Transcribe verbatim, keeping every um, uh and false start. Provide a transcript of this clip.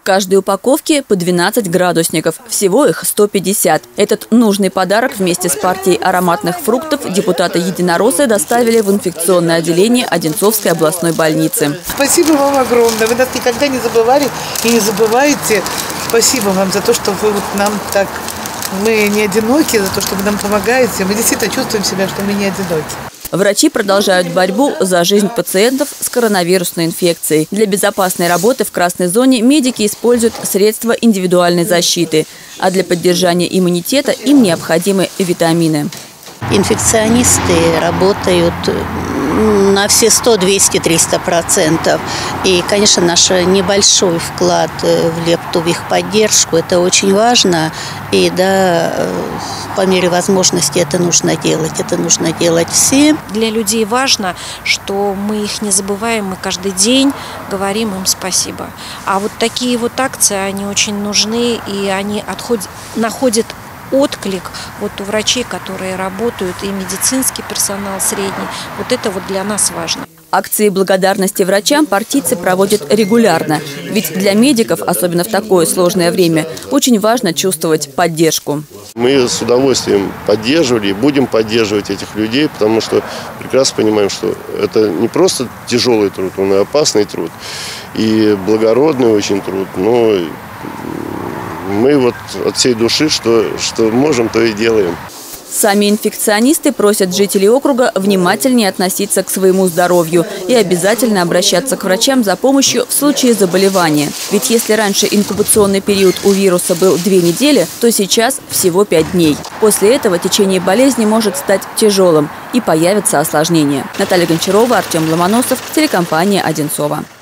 В каждой упаковке по двенадцать градусников. Всего их сто пятьдесят. Этот нужный подарок вместе с партией ароматных фруктов депутаты «Единороссы» доставили в инфекционное отделение Одинцовской областной больницы. Спасибо вам огромное. Вы нас никогда не забывали и не забываете. Спасибо вам за то, что вы вот нам так... Мы не одиноки, за то, что вы нам помогаете. Мы действительно чувствуем себя, что мы не одиноки. Врачи продолжают борьбу за жизнь пациентов с коронавирусной инфекцией. Для безопасной работы в красной зоне медики используют средства индивидуальной защиты, а для поддержания иммунитета им необходимы витамины. Инфекционисты работают на все сто, двести, триста процентов. И, конечно, наш небольшой вклад в лепту, в их поддержку, это очень важно. И, да, по мере возможности это нужно делать. Это нужно делать всем. Для людей важно, что мы их не забываем, мы каждый день говорим им спасибо. А вот такие вот акции, они очень нужны, и они отходят, находят отклик вот у врачей, которые работают, и медицинский персонал средний. Вот это вот для нас важно. Акции благодарности врачам партийцы проводят регулярно. Ведь для медиков, особенно в такое сложное время, очень важно чувствовать поддержку. Мы с удовольствием поддерживали и будем поддерживать этих людей, потому что прекрасно понимаем, что это не просто тяжелый труд, он и опасный труд, и благородный очень труд, но мы вот от всей души, что, что можем, то и делаем. Сами инфекционисты просят жителей округа внимательнее относиться к своему здоровью и обязательно обращаться к врачам за помощью в случае заболевания. Ведь если раньше инкубационный период у вируса был две недели, то сейчас всего пять дней. После этого течение болезни может стать тяжелым и появятся осложнения. Наталья Гончарова, Артем Ломоносов, телекомпания «Одинцово».